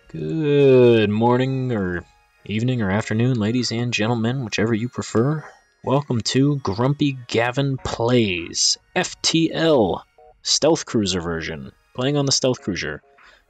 Good morning, or evening, or afternoon, ladies and gentlemen, whichever you prefer. Welcome to Grumpy Gavin Plays FTL Stealth Cruiser version. Playing on the Stealth Cruiser.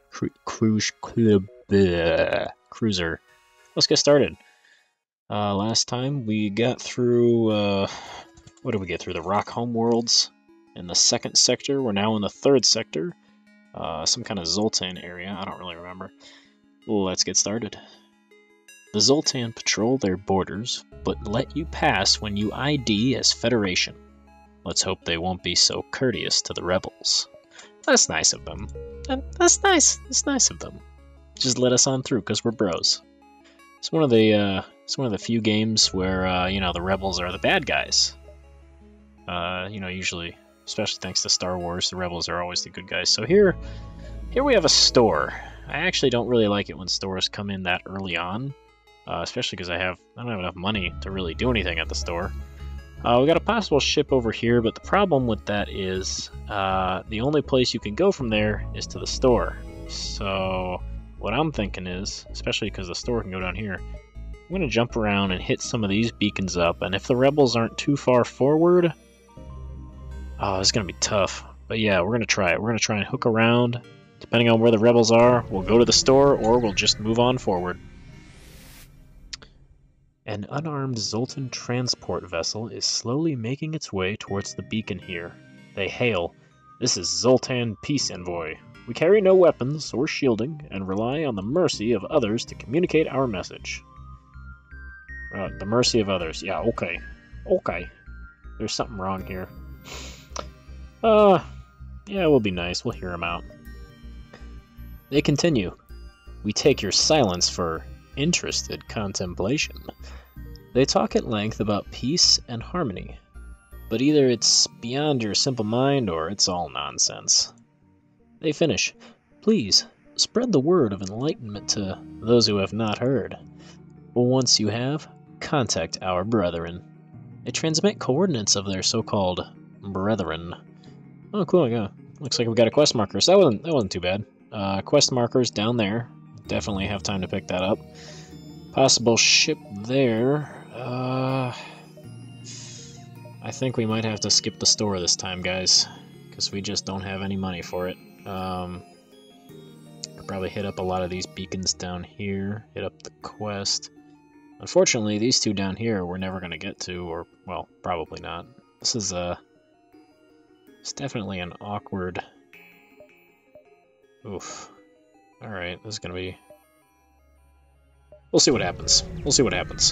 Cruiser. Let's get started. Last time we got through, what did we get through? The Rock Home Worlds in the second sector. We're now in the third sector. Some kind of Zoltan area, I don't really remember. Let's get started. The Zoltan patrol their borders, but let you pass when you ID as Federation. Let's hope they won't be so courteous to the rebels. That's nice of them. That's nice. That's nice of them. Just let us on through, because we're bros. It's one of the few games where the rebels are the bad guys. Usually, especially thanks to Star Wars, the rebels are always the good guys. So here we have a store. I actually don't really like it when stores come in that early on, especially because I don't have enough money to really do anything at the store. We got a possible ship over here, but the problem with that is the only place you can go from there is to the store. So what I'm thinking is, especially because the store can go down here, I'm going to jump around and hit some of these beacons up, and if the rebels aren't too far forward, it's going to be tough. But yeah, we're going to try it. We're going to try and hook around. Depending on where the rebels are, we'll go to the store, or we'll just move on forward. An unarmed Zoltan transport vessel is slowly making its way towards the beacon here. They hail, "This is Zoltan Peace Envoy. We carry no weapons or shielding, and rely on the mercy of others to communicate our message." The mercy of others. Yeah, okay. Okay. There's something wrong here. Yeah, we'll be nice. We'll hear them out. They continue. "We take your silence for interested contemplation." They talk at length about peace and harmony, but either it's beyond your simple mind or it's all nonsense. They finish. "Please, spread the word of enlightenment to those who have not heard. Once you have, contact our brethren." They transmit coordinates of their so-called brethren. Oh, cool, yeah. Looks like we got a quest marker, so that wasn't too bad. Quest markers down there. Definitely have time to pick that up. Possible ship there. I think we might have to skip the store this time, guys, because we just don't have any money for it. I'll probably hit up a lot of these beacons down here. Hit up the quest. Unfortunately, these two down here we're never going to get to, or, well, probably not. This is, it's definitely an awkward... Oof. Alright, this is gonna be... We'll see what happens. We'll see what happens.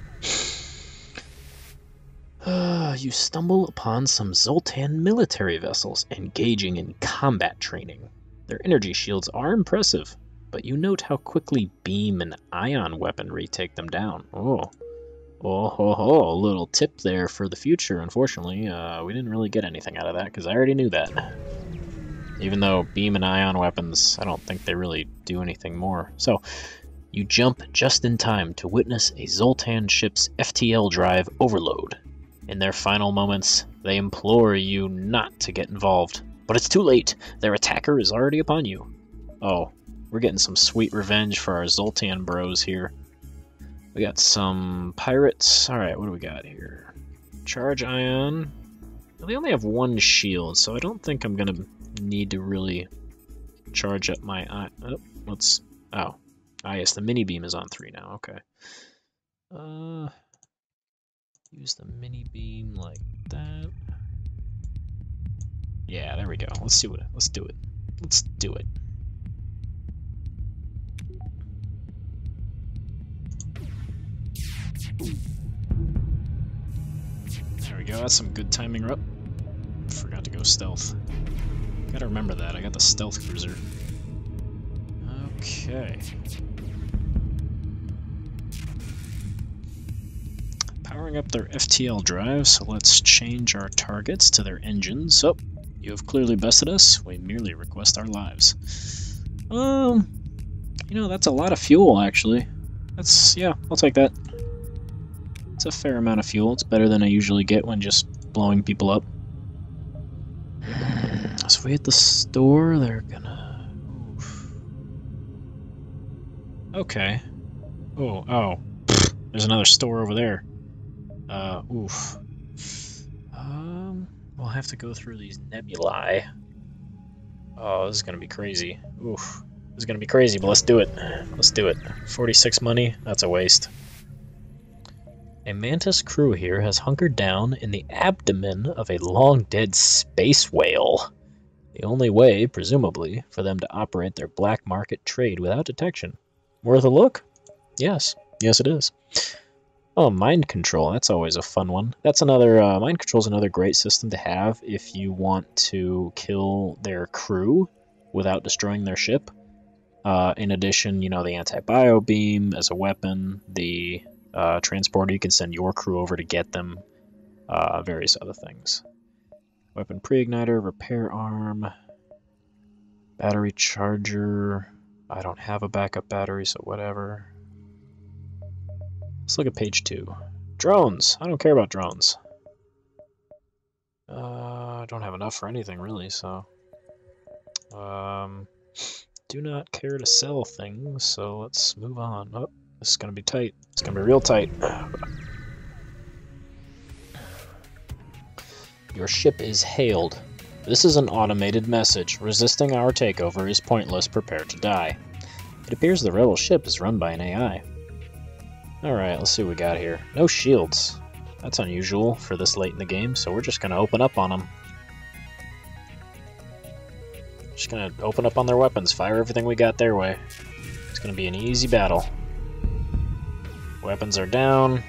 You stumble upon some Zoltan military vessels engaging in combat training. Their energy shields are impressive, but you note how quickly beam and ion weaponry take them down. Oh, a little tip there for the future. Unfortunately, we didn't really get anything out of that, because I already knew that. Even though beam and ion weapons, I don't think they really do anything more. So, you jump just in time to witness a Zoltan ship's FTL drive overload. In their final moments, they implore you not to get involved. But it's too late. Their attacker is already upon you. Oh, we're getting some sweet revenge for our Zoltan bros here. We got some pirates. Alright, what do we got here? Charge ion. Well, they only have one shield, so I don't think I'm going to need to really charge up my yes, the mini beam is on 3 now. Okay. Use the mini beam like that. Yeah, there we go. Let's do it. Let's do it. There we go. That's some good timing. Up. Forgot to go stealth. Gotta remember that. I got the stealth cruiser. Okay. Powering up their FTL drive, so let's change our targets to their engines. Oh, you have clearly bested us. We merely request our lives. That's a lot of fuel, actually. Yeah, I'll take that. It's a fair amount of fuel. It's better than I usually get when just blowing people up. So if we hit the store, they're gonna... Oof. Okay. Oh. There's another store over there. Oof. We'll have to go through these nebulae. Oh, this is gonna be crazy. Oof. This is gonna be crazy, but let's do it. Let's do it. 46 money? That's a waste. A mantis crew here has hunkered down in the abdomen of a long-dead space whale. The only way, presumably, for them to operate their black market trade without detection. Worth a look? Yes. Yes, it is. Oh, mind control. That's always a fun one. That's another, mind control is another great system to have if you want to kill their crew without destroying their ship. In addition, you know, the anti-bio beam as a weapon, the transporter, you can send your crew over to get them, various other things. Weapon pre-igniter, repair arm, battery charger. I don't have a backup battery, so whatever. Let's look at page 2. Drones! I don't care about drones. I don't have enough for anything, really, so... do not care to sell things, so let's move on. Oh, this is gonna be tight. It's gonna be real tight. Your ship is hailed. This is an automated message. Resisting our takeover is pointless. Prepare to die. It appears the rebel ship is run by an AI. Alright, let's see what we got here. No shields. That's unusual for this late in the game, so we're just gonna open up on them. Just gonna open up on their weapons, fire everything we got their way. It's gonna be an easy battle. Weapons are down.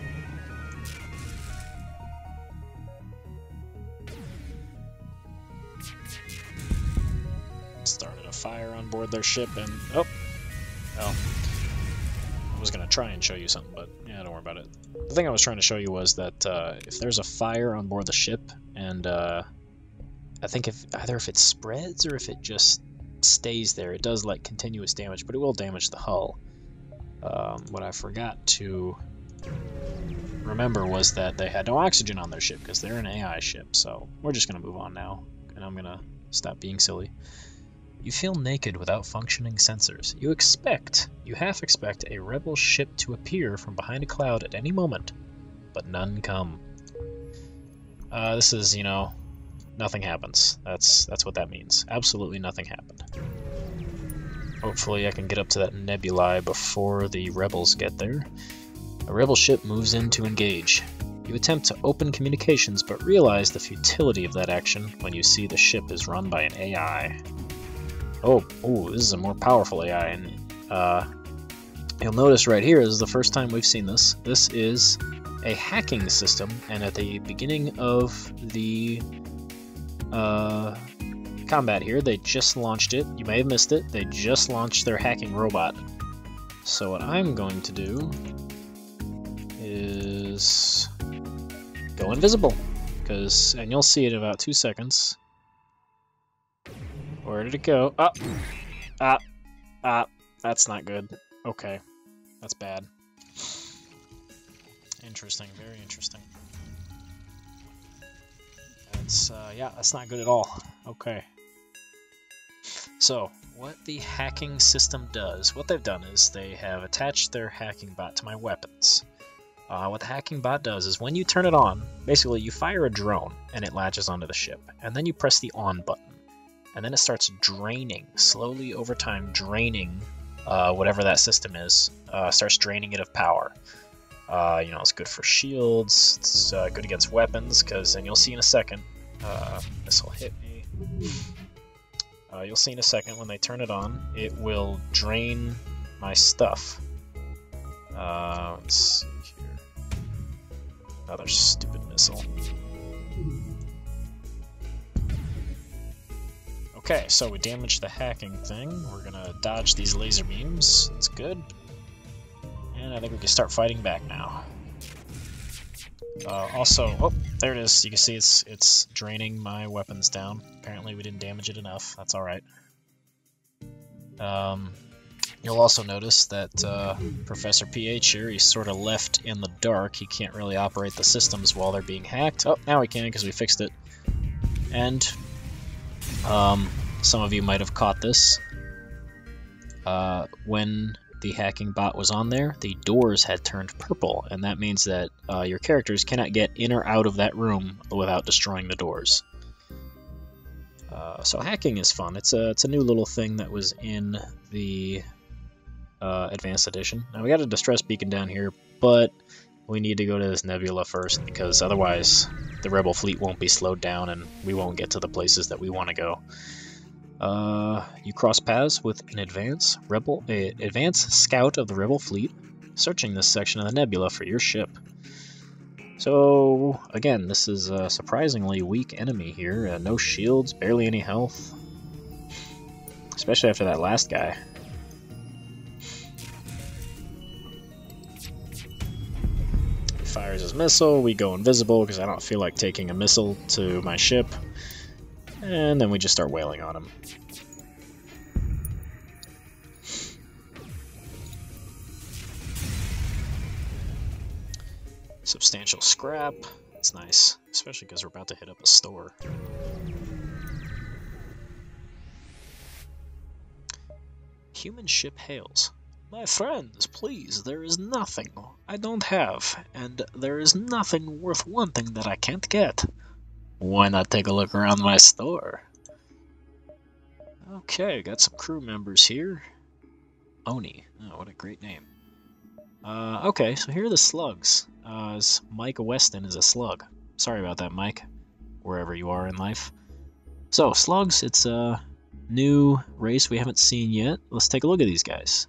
Started a fire on board their ship and... oh! I was going to try and show you something, but yeah, don't worry about it. The thing I was trying to show you was that if there's a fire on board the ship, and I think either if it spreads or if it just stays there, it does like continuous damage, but it will damage the hull. What I forgot to remember was that they had no oxygen on their ship because they're an AI ship, so we're just going to move on now, and I'm going to stop being silly. You feel naked without functioning sensors. You half expect a rebel ship to appear from behind a cloud at any moment, but none come. This is, you know, nothing happens. That's what that means. Absolutely nothing happened. Hopefully I can get up to that nebulae before the rebels get there. A rebel ship moves in to engage. You attempt to open communications, but realize the futility of that action when you see the ship is run by an AI. Oh, this is a more powerful AI, and you'll notice right here, this is the first time we've seen this. This is a hacking system, and at the beginning of the combat here, they just launched it. You may have missed it. They just launched their hacking robot. So what I'm going to do is go invisible, and you'll see it in about 2 seconds. Where did it go? That's not good. Okay. That's bad. Interesting, very interesting. That's, yeah, that's not good at all. Okay. So, what the hacking system does, what they've done is they have attached their hacking bot to my weapons. What the hacking bot does is when you turn it on, basically you fire a drone and it latches onto the ship, and then you press the on button. And then it starts draining, slowly over time, draining whatever that system is. Starts draining it of power. You know, it's good for shields, it's good against weapons, because, and you'll see in a second, this will hit me. You'll see in a second when they turn it on, it will drain my stuff. Let's see here. Another stupid missile. Okay, so we damaged the hacking thing. We're gonna dodge these laser beams. That's good. And I think we can start fighting back now. Also, oh, there it is. You can see it's draining my weapons down. Apparently we didn't damage it enough. That's alright. You'll also notice that Professor PH here, he's sort of left in the dark. He can't really operate the systems while they're being hacked. Oh, now he can because we fixed it. And some of you might have caught this. When the hacking bot was on there, the doors had turned purple, and that means that your characters cannot get in or out of that room without destroying the doors. So hacking is fun. It's a new little thing that was in the Advanced Edition. Now we got a distress beacon down here, but we need to go to this nebula first, because otherwise the rebel fleet won't be slowed down and we won't get to the places that we want to go. You cross paths with an advanced scout of the rebel fleet, searching this section of the nebula for your ship. So again, this is a surprisingly weak enemy here. No shields, barely any health, especially after that last guy. He fires his missile, we go invisible because I don't feel like taking a missile to my ship. And then we just start wailing on him. Substantial scrap. That's nice, especially because we're about to hit up a store. Human ship hails. My friends, please, there is nothing I don't have, and there is nothing worth wanting that I can't get. Why not take a look around my store? Okay, got some crew members here. Oni. Oh, what a great name. Okay, so here are the slugs. Mike Weston is a slug. Sorry about that, Mike, wherever you are in life. So, slugs, it's a new race we haven't seen yet. Let's take a look at these guys.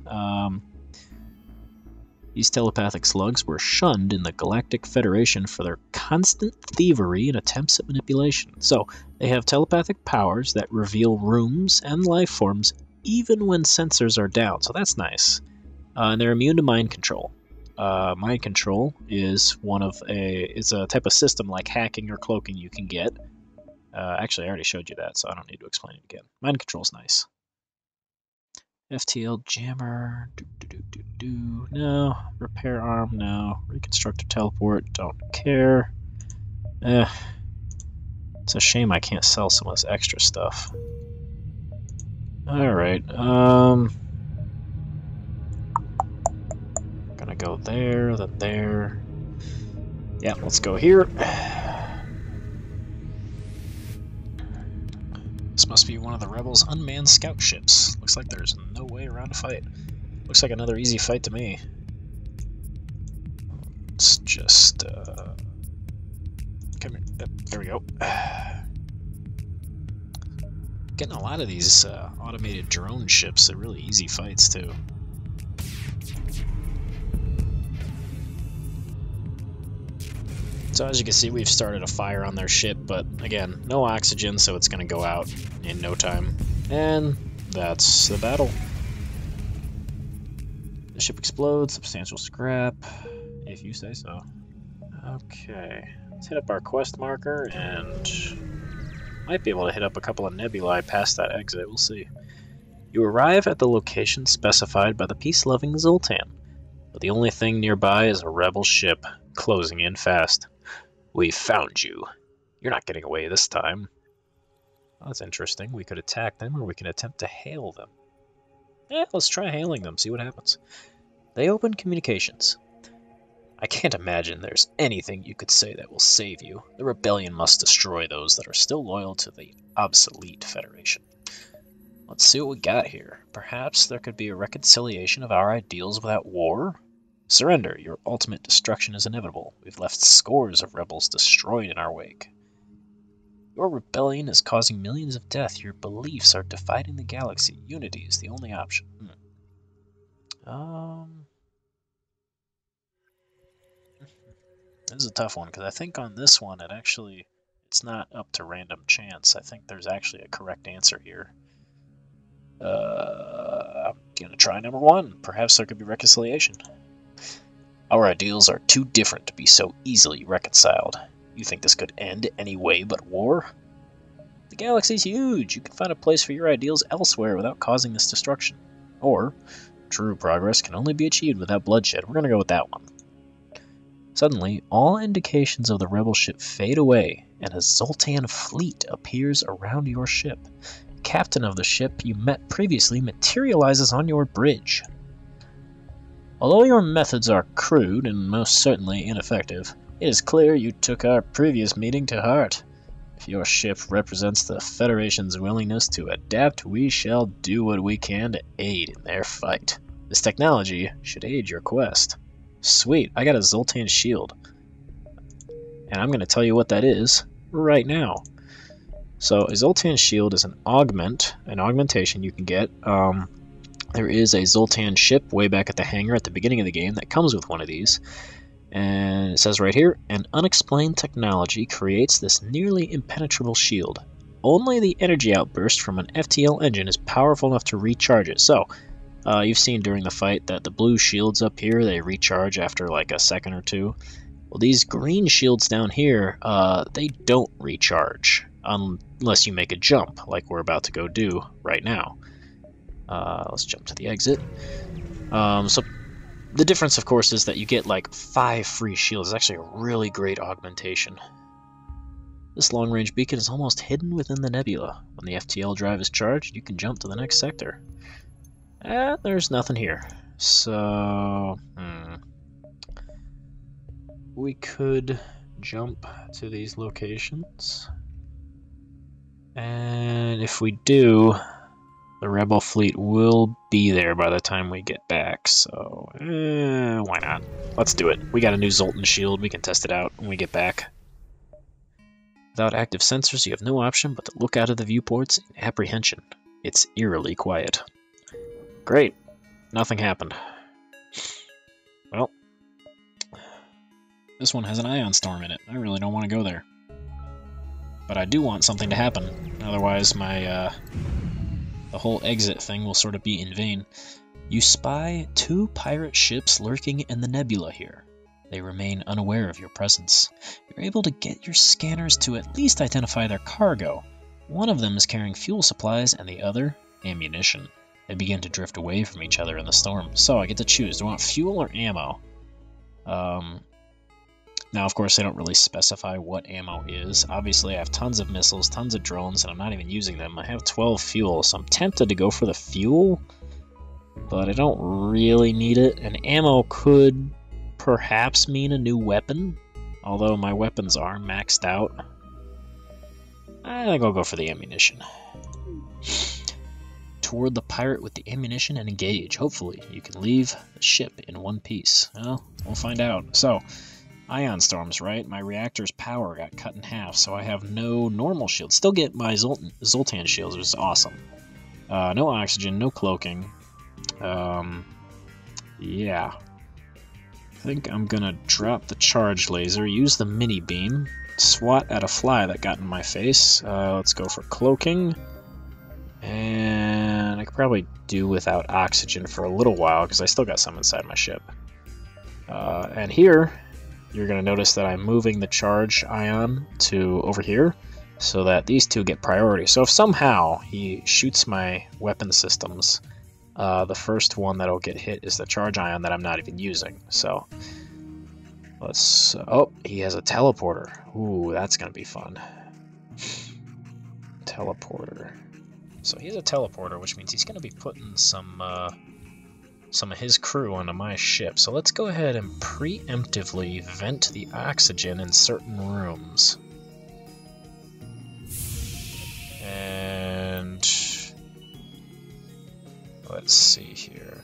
These telepathic slugs were shunned in the Galactic Federation for their constant thievery and attempts at manipulation. So, they have telepathic powers that reveal rooms and life forms even when sensors are down, so that's nice. And they're immune to mind control. Mind control is it's a type of system like hacking or cloaking you can get. Actually, I already showed you that, so I don't need to explain it again. Mind control's nice. FTL jammer, no. Repair arm, no. Reconstructor teleport, don't care. It's a shame I can't sell some of this extra stuff. Alright, gonna go there, then there. Yeah, let's go here. This must be one of the rebels' unmanned scout ships. Looks like there's no way around a fight. Looks like another easy fight to me. Let's just, come here. There we go. Getting a lot of these automated drone ships. They're really easy fights, too. So as you can see, we've started a fire on their ship, but again, no oxygen, so it's going to go out in no time. And that's the battle. The ship explodes, substantial scrap, if you say so. Okay, let's hit up our quest marker, and might be able to hit up a couple of nebulae past that exit, we'll see. You arrive at the location specified by the peace-loving Zoltan, but the only thing nearby is a rebel ship, closing in fast. We found you. You're not getting away this time. Well, that's interesting. We could attack them, or we can attempt to hail them. Let's try hailing them, see what happens. They open communications. I can't imagine there's anything you could say that will save you. The rebellion must destroy those that are still loyal to the obsolete Federation. Let's see what we got here. Perhaps there could be a reconciliation of our ideals without war? Surrender. Your ultimate destruction is inevitable. We've left scores of rebels destroyed in our wake. Your rebellion is causing millions of death. Your beliefs are dividing the galaxy. Unity is the only option. This is a tough one, because I think on this one it's not up to random chance. I think there's actually a correct answer here. I'm gonna try number one. Perhaps there could be reconciliation. Our ideals are too different to be so easily reconciled. You think this could end any way but war? The galaxy's huge. You can find a place for your ideals elsewhere without causing this destruction. Or, true progress can only be achieved without bloodshed. We're going to go with that one. Suddenly, all indications of the rebel ship fade away, and a Zoltan fleet appears around your ship. The captain of the ship you met previously materializes on your bridge. Although your methods are crude and most certainly ineffective, it is clear you took our previous meeting to heart. If your ship represents the Federation's willingness to adapt, we shall do what we can to aid in their fight. This technology should aid your quest. Sweet, I got a Zoltan shield. And I'm going to tell you what that is right now. So a Zoltan shield is an augmentation you can get. There is a Zoltan ship way back at the hangar at the beginning of the game that comes with one of these. And it says right here, an unexplained technology creates this nearly impenetrable shield. Only the energy outburst from an FTL engine is powerful enough to recharge it. So, you've seen during the fight that the blue shields up here, they recharge after like a second or two. Well, these green shields down here, they don't recharge unless you make a jump, like we're about to go do right now. Let's jump to the exit. So the difference, of course, is that you get like 5 free shields. It's actually a really great augmentation. This long-range beacon is almost hidden within the nebula. When the FTL drive is charged, you can jump to the next sector. There's nothing here. So, we could jump to these locations. And if we do, the Rebel fleet will be there by the time we get back, so why not? Let's do it. We got a new Zoltan shield. We can test it out when we get back. Without active sensors, you have no option but to look out of the viewports in apprehension. It's eerily quiet. Great. Nothing happened. Well, this one has an ion storm in it. I really don't want to go there. But I do want something to happen. Otherwise, my the whole exit thing will sort of be in vain. You spy 2 pirate ships lurking in the nebula here. They remain unaware of your presence. You're able to get your scanners to at least identify their cargo. One of them is carrying fuel supplies and the other, ammunition. They begin to drift away from each other in the storm. So I get to choose. Do I want fuel or ammo? Now, of course, they don't really specify what ammo is. Obviously, I have tons of missiles, tons of drones, and I'm not even using them. I have 12 fuel, so I'm tempted to go for the fuel, but I don't really need it. And ammo could perhaps mean a new weapon, although my weapons are maxed out. I think I'll go for the ammunition. Toward the pirate with the ammunition and engage. Hopefully, you can leave the ship in one piece. Well, we'll find out. So, ion storms, right? My reactor's power got cut in half, so I have no normal shield. Still get my Zoltan shields, which is awesome. No oxygen, no cloaking. Yeah. I think I'm gonna drop the charge laser, use the mini beam, swat at a fly that got in my face. Let's go for cloaking. And I could probably do without oxygen for a little while, because I still got some inside my ship. And here, you're going to notice that I'm moving the charge ion to over here so that these 2 get priority. So if somehow he shoots my weapon systems, the first one that'll get hit is the charge ion that I'm not even using. So let's... oh, he has a teleporter. Ooh, that's going to be fun. Teleporter. So he has a teleporter, which means he's going to be putting some of his crew onto my ship. So let's go ahead and preemptively vent the oxygen in certain rooms. And let's see here.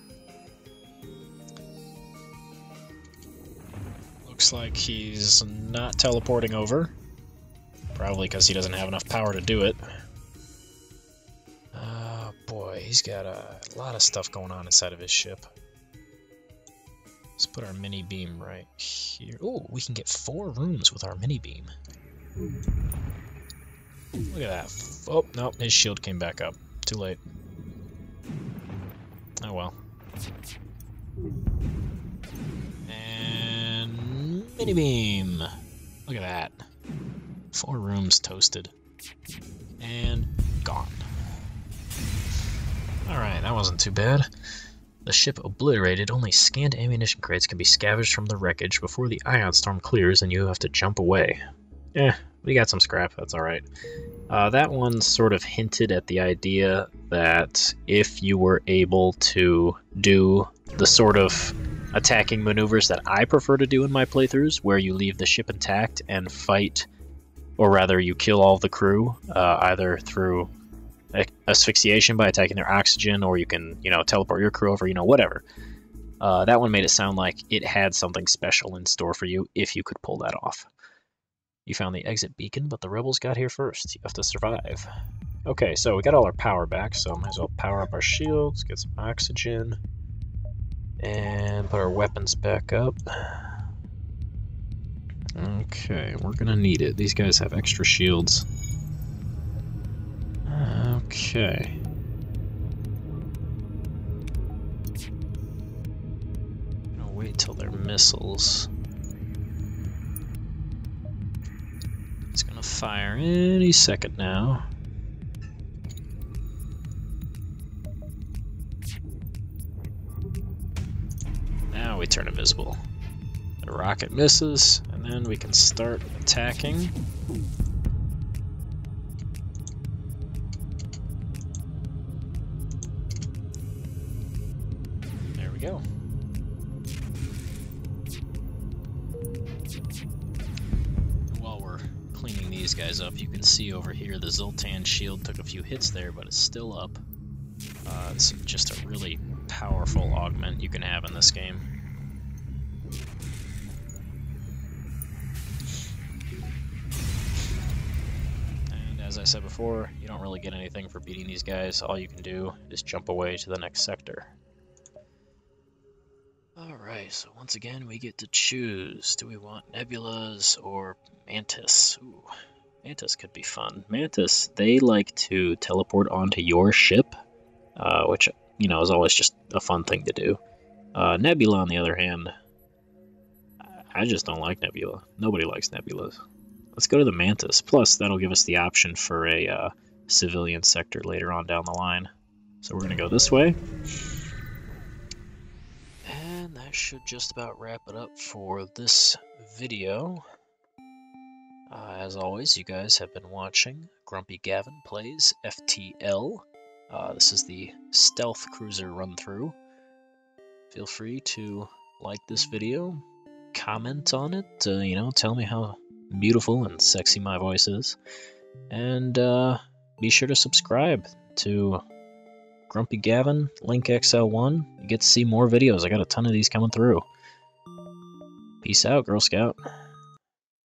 Looks like he's not teleporting over. Probably because he doesn't have enough power to do it. Boy, he's got a lot of stuff going on inside of his ship. Let's put our mini beam right here. Oh, we can get 4 rooms with our mini beam. Look at that. Oh, no, his shield came back up. Too late. Oh well. And mini beam. Look at that. 4 rooms toasted. And gone. Alright, that wasn't too bad. The ship obliterated, only scanned ammunition crates can be scavenged from the wreckage before the ion storm clears and you have to jump away. We got some scrap, that's alright. That one sort of hinted at the idea that if you were able to do the sort of attacking maneuvers that I prefer to do in my playthroughs, where you leave the ship intact and fight, or rather you kill all the crew, either through asphyxiation by attacking their oxygen, or you can, teleport your crew over, whatever. That one made it sound like it had something special in store for you if you could pull that off. You found the exit beacon, but the rebels got here first. You have to survive. Okay, so we got all our power back, so might as well power up our shields, get some oxygen, and put our weapons back up. Okay, we're gonna need it. These guys have extra shields. Okay. I'm gonna wait till they're missiles. It's gonna fire any second now. Now we turn invisible. The rocket misses, and then we can start attacking. There we go. While we're cleaning these guys up, you can see over here the Zoltan shield took a few hits there, but it's still up. It's just a really powerful augment you can have in this game. And as I said before, you don't really get anything for beating these guys. All you can do is jump away to the next sector. Alright, so once again we get to choose. Do we want Nebulas or Mantis? Ooh, Mantis could be fun. Mantis, they like to teleport onto your ship, which, is always just a fun thing to do. Nebula, on the other hand, I just don't like Nebula. Nobody likes Nebulas. Let's go to the Mantis. Plus, that'll give us the option for a civilian sector later on down the line. So we're going to go this way. And that should just about wrap it up for this video. As always, you guys have been watching Grumpy Gavin Plays FTL. This is the Stealth Cruiser run-through. Feel free to like this video, comment on it, tell me how beautiful and sexy my voice is, and be sure to subscribe to Grumpy Gavin, Link XL1. You get to see more videos. I got a ton of these coming through. Peace out, Girl Scout.